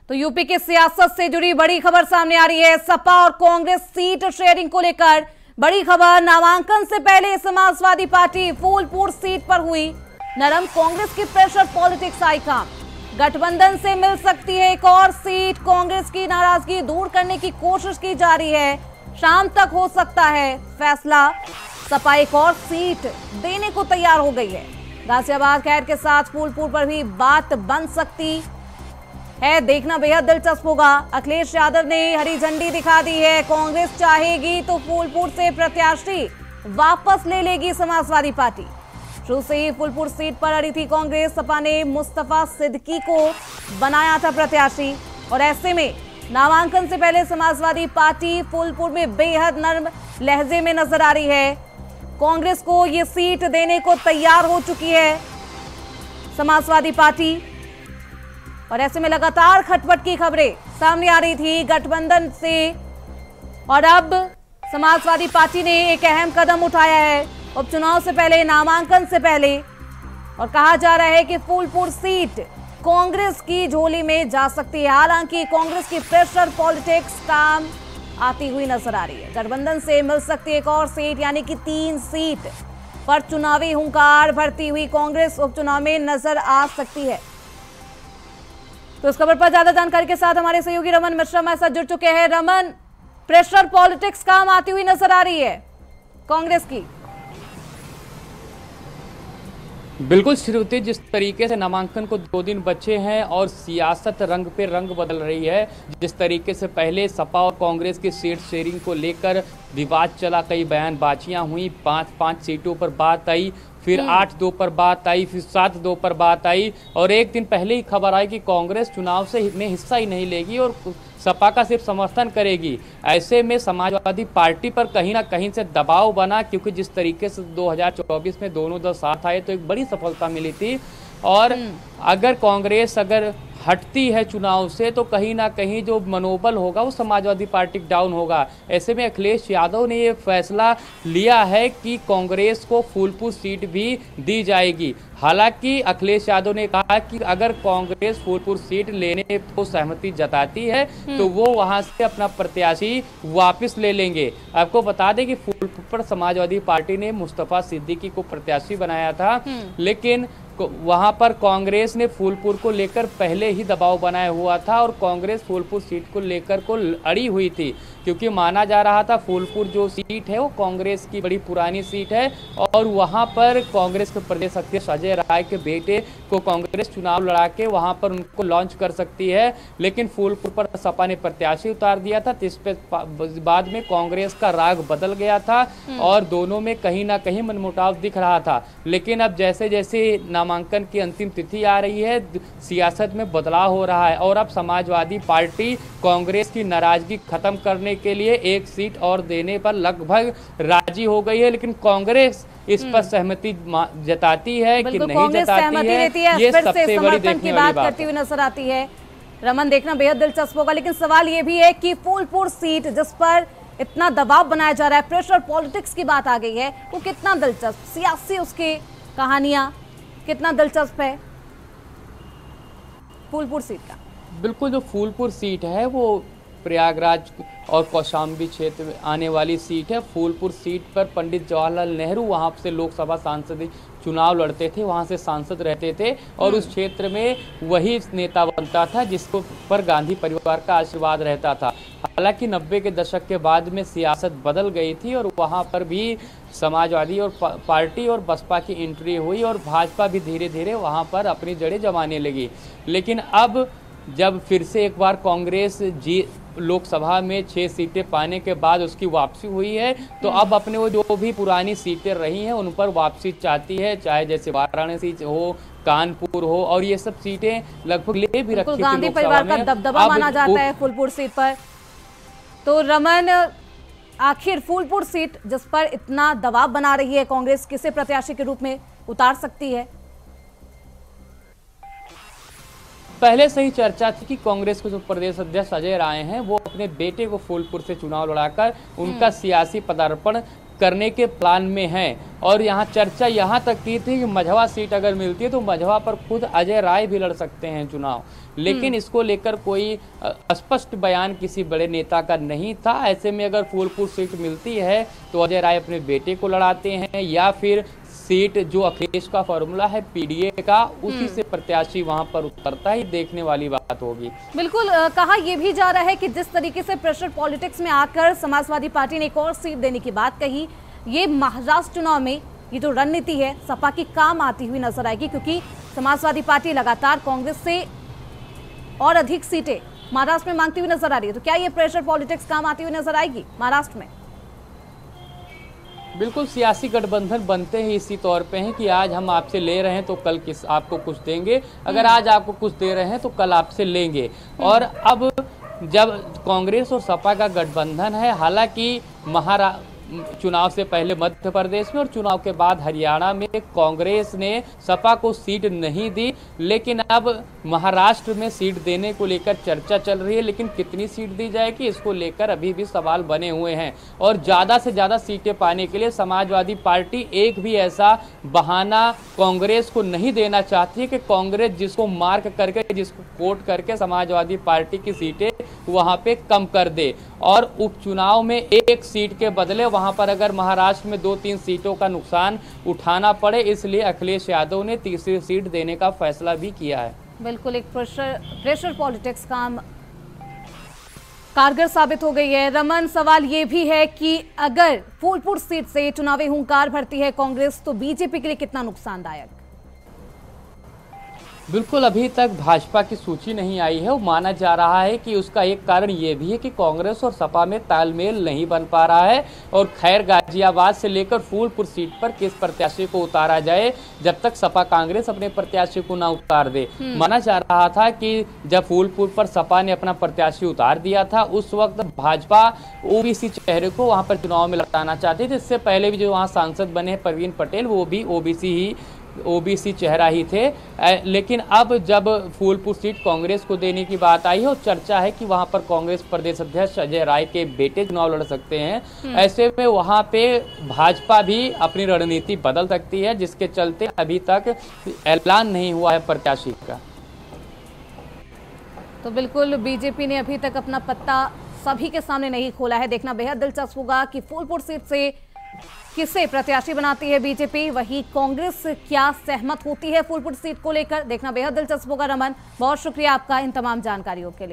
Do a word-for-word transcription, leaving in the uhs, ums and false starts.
तो यूपी की सियासत से जुड़ी बड़ी खबर सामने आ रही है। सपा और कांग्रेस सीट शेयरिंग को लेकर बड़ी खबर। नामांकन से पहले समाजवादी पार्टी फूलपुर सीट पर हुई नरम, कांग्रेस की प्रेशर पॉलिटिक्स आई काम। गठबंधन से मिल सकती है एक और सीट, कांग्रेस की नाराजगी दूर करने की कोशिश की जा रही है। शाम तक हो सकता है फैसला। सपा एक और सीट देने को तैयार हो गई है। गाजियाबाद खैर के साथ फूलपुर पर भी बात बन सकती है, देखना बेहद दिलचस्प होगा। अखिलेश यादव ने हरी झंडी दिखा दी है। कांग्रेस चाहेगी तो फूलपुर से प्रत्याशी वापस ले लेगी समाजवादी पार्टी। शुरू से ही फूलपुर सीट पर अड़ी थी कांग्रेस। सपा ने मुस्तफा सिद्दीकी को बनाया था प्रत्याशी और ऐसे में नामांकन से पहले समाजवादी पार्टी फूलपुर में बेहद नर्म लहजे में नजर आ रही है। कांग्रेस को यह सीट देने को तैयार हो चुकी है समाजवादी पार्टी और ऐसे में लगातार खटपट की खबरें सामने आ रही थी गठबंधन से और अब समाजवादी पार्टी ने एक अहम कदम उठाया है उपचुनाव से पहले, नामांकन से पहले, और कहा जा रहा है कि फूलपुर सीट कांग्रेस की झोली में जा सकती है। हालांकि कांग्रेस की प्रेशर पॉलिटिक्स काम आती हुई नजर आ रही है। गठबंधन से मिल सकती है एक और सीट, यानी कि तीन सीट पर चुनावी हुंकार भरती हुई कांग्रेस उपचुनाव में नजर आ सकती है। तो इस खबर पर ज्यादा जानकारी के साथ हमारे सहयोगी रमन मिश्रा हमारे साथ जुड़ चुके हैं। रमन, प्रेशर पॉलिटिक्स काम आती हुई नजर आ रही है कांग्रेस की। बिल्कुल श्रुति, जिस तरीके से नामांकन को दो दिन बचे हैं और सियासत रंग पे रंग बदल रही है, जिस तरीके से पहले सपा और कांग्रेस की सीट शेयरिंग को लेकर विवाद चला, कई बयानबाजियां हुई, पांच पांच सीटों पर बात आई, फिर आठ दो पर बात आई, फिर सात दो पर बात आई और एक दिन पहले ही खबर आई कि कांग्रेस चुनाव से में हिस्सा ही नहीं लेगी और सपा का सिर्फ समर्थन करेगी। ऐसे में समाजवादी पार्टी पर कहीं ना कहीं से दबाव बना, क्योंकि जिस तरीके से दो हज़ार चौबीस में दोनों दल साथ आए तो एक बड़ी सफलता मिली थी और अगर कांग्रेस अगर हटती है चुनाव से तो कहीं ना कहीं जो मनोबल होगा वो समाजवादी पार्टी डाउन होगा। ऐसे में अखिलेश यादव ने ये फैसला लिया है कि कांग्रेस को फूलपुर सीट भी दी जाएगी। हालांकि अखिलेश यादव ने कहा कि अगर कांग्रेस फूलपुर सीट लेने को सहमति जताती है तो वो वहां से अपना प्रत्याशी वापस ले लेंगे। आपको बता दें कि फूलपुर पर समाजवादी पार्टी ने मुस्तफा सिद्दीकी को प्रत्याशी बनाया था, लेकिन वहां पर कांग्रेस ने फूलपुर को लेकर पहले ही दबाव बनाया हुआ था और कांग्रेस फूलपुर सीट को लेकर को अड़ी हुई थी, क्योंकि माना जा रहा था फूलपुर जो सीट है वो कांग्रेस की बड़ी पुरानी सीट है और वहां पर कांग्रेस के प्रदेश अध्यक्ष अजय राय के बेटे को कांग्रेस चुनाव लड़ा के वहां पर उनको लॉन्च कर सकती है। लेकिन फूलपुर पर सपा ने प्रत्याशी उतार दिया था, जिस पे बाद में कांग्रेस का राग बदल गया था और दोनों में कहीं ना कहीं मनमुटाव दिख रहा था। लेकिन अब जैसे जैसे नामांकन की अंतिम तिथि आ रही है, सियासत में बदलाव हो रहा है और अब समाजवादी पार्टी कांग्रेस की नाराजगी खत्म करने के लिए एक सीट और देने पर लगभग राजी हो गई है। लेकिन कांग्रेस इस पर सहमति जताती है कि नहीं जताती है, है ये सबसे बड़ी देखने वाली बात करती हुई नजर आती है। रमन, देखना बेहद दिलचस्प होगा। लेकिन सवाल ये भी है कि फूलपुर सीट जिस पर इतना दबाव बनाया जा रहा है, प्रेशर पॉलिटिक्स की बात आ गई है, वो कितना दिलचस्प, सियासी उसकी कहानियां कितना दिलचस्प है फूलपुर सीट का। बिल्कुल, जो फूलपुर सीट है वो प्रयागराज और कौशाम्बी क्षेत्र में आने वाली सीट है। फूलपुर सीट पर पंडित जवाहरलाल नेहरू वहां से लोकसभा सांसद चुनाव लड़ते थे, वहां से सांसद रहते थे और उस क्षेत्र में वही नेता बनता था जिसको पर गांधी परिवार का आशीर्वाद रहता था। हालांकि नब्बे के दशक के बाद में सियासत बदल गई थी और वहां पर भी समाजवादी और पार्टी और बसपा की एंट्री हुई और भाजपा भी धीरे धीरे वहां पर अपनी जड़ें जमाने लगी। लेकिन अब जब फिर से एक बार कांग्रेस जी लोकसभा में छह सीटें पाने के बाद उसकी वापसी हुई है, तो अब अपने वो जो भी पुरानी सीटें रही हैं उन पर वापसी चाहती है, चाहे जैसे वाराणसी हो, कानपुर हो और ये सब सीटें लगभग ले भी रखी थी। गांधी परिवार का दबदबा माना जाता है फूलपुर सीट पर। तो रमन, आखिर फूलपुर सीट जिस पर इतना दबाव बना रही है कांग्रेस, किसे प्रत्याशी के रूप में उतार सकती है? पहले से ही चर्चा थी कि कांग्रेस के जो प्रदेश अध्यक्ष अजय राय हैं वो अपने बेटे को फूलपुर से चुनाव लड़ाकर उनका सियासी पदार्पण करने के प्लान में हैं। और यहाँ चर्चा यहाँ तक की थी कि मझवा सीट अगर मिलती है तो मझवा पर खुद अजय राय भी लड़ सकते हैं चुनाव, लेकिन इसको लेकर कोई स्पष्ट बयान किसी बड़े नेता का नहीं था। ऐसे में अगर फूलपुर सीट मिलती है तो अजय राय अपने बेटे को लड़ाते हैं या फिर सीट जो अखिलेश का फॉर्मूला है पीडीए का, उसी से प्रत्याशी वहां पर उतरता ही देखने वाली बात होगी। बिल्कुल आ, कहा यह भी जा रहा है कि जिस तरीके से प्रेशर पॉलिटिक्स में आकर समाजवादी पार्टी ने एक और सीट देने की बात कही, ये महाराष्ट्र चुनाव में ये जो रणनीति है सपा की काम आती हुई नजर आएगी, क्योंकि समाजवादी पार्टी लगातार कांग्रेस से और अधिक सीटें महाराष्ट्र में मांगती हुई नजर आ रही है। तो क्या ये प्रेशर पॉलिटिक्स काम आती हुई नजर आएगी महाराष्ट्र में? बिल्कुल, सियासी गठबंधन बनते ही इसी तौर पे हैं कि आज हम आपसे ले रहे हैं तो कल किस आपको कुछ देंगे, अगर आज आपको कुछ दे रहे हैं तो कल आपसे लेंगे। और अब जब कांग्रेस और सपा का गठबंधन है, हालांकि महारा चुनाव से पहले मध्य प्रदेश में और चुनाव के बाद हरियाणा में कांग्रेस ने सपा को सीट नहीं दी, लेकिन अब महाराष्ट्र में सीट देने को लेकर चर्चा चल रही है। लेकिन कितनी सीट दी जाएगी इसको लेकर अभी भी सवाल बने हुए हैं। और ज़्यादा से ज़्यादा सीटें पाने के लिए समाजवादी पार्टी एक भी ऐसा बहाना कांग्रेस को नहीं देना चाहती है कि कांग्रेस जिसको मार्क करके, जिसको कोट करके समाजवादी पार्टी की सीटें वहाँ पे कम कर दे। और उपचुनाव में एक सीट के बदले वहां पर अगर महाराष्ट्र में दो तीन सीटों का नुकसान उठाना पड़े, इसलिए अखिलेश यादव ने तीसरी सीट देने का फैसला भी किया है। बिल्कुल, एक प्रेशर प्रेशर पॉलिटिक्स काम कारगर साबित हो गई है। रमन, सवाल ये भी है कि अगर फूलपुर सीट से चुनावी हुंकार भरती है कांग्रेस तो बीजेपी के लिए कितना नुकसानदायक? बिल्कुल, अभी तक भाजपा की सूची नहीं आई है। वो माना जा रहा है कि उसका एक कारण ये भी है कि कांग्रेस और सपा में तालमेल नहीं बन पा रहा है। और खैर गाजियाबाद से लेकर फूलपुर सीट पर किस प्रत्याशी को उतारा जाए, जब तक सपा कांग्रेस अपने प्रत्याशी को ना उतार दे। माना जा रहा था कि जब फूलपुर पर सपा ने अपना प्रत्याशी उतार दिया था, उस वक्त भाजपा ओबीसी चेहरे को वहां पर चुनाव में लड़ाना चाहती थी। इससे पहले भी जो वहाँ सांसद बने प्रवीण पटेल, वो भी ओबीसी ही ओबीसी चेहरा ही थे। लेकिन अब जब फूलपुर सीट कांग्रेस को देने की बात आई है और चर्चा है कि वहां पर कांग्रेस प्रदेश अध्यक्ष अजय राय के बेटे चुनाव लड़ सकते हैं, ऐसे में वहां पे भाजपा भी अपनी रणनीति बदल सकती है, जिसके चलते अभी तक ऐलान नहीं हुआ है प्रत्याशी का। तो बिल्कुल, बीजेपी ने अभी तक अपना पत्ता सभी के सामने नहीं खोला है। देखना बेहद दिलचस्प होगा कि फूलपुर सीट से किसे प्रत्याशी बनाती है बीजेपी, वही कांग्रेस क्या सहमत होती है फूलपुर सीट को लेकर। देखना बेहद दिलचस्प होगा। रमन, बहुत शुक्रिया आपका इन तमाम जानकारियों के लिए।